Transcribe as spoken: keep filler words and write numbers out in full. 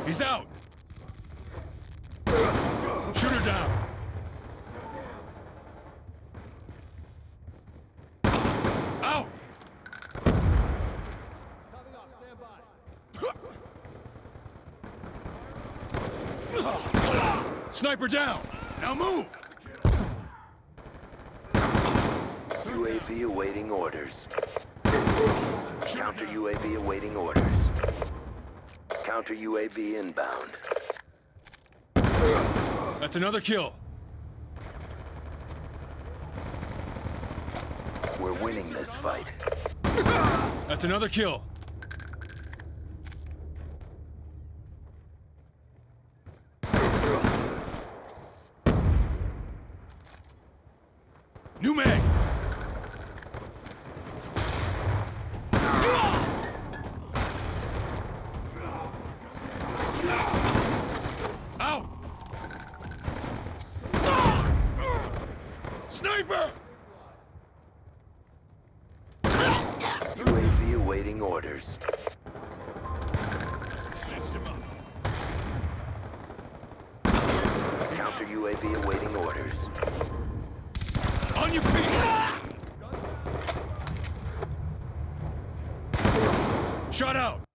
He's out. Shoot her down. Out. Sniper down. Now move. U A V awaiting orders. Counter U A V awaiting orders. Counter U A V inbound. That's another kill. We're winning this fight. That's another kill. New mag. Out. Sniper. U A V awaiting orders. Counter U A V awaiting orders. On your feet. Shot out.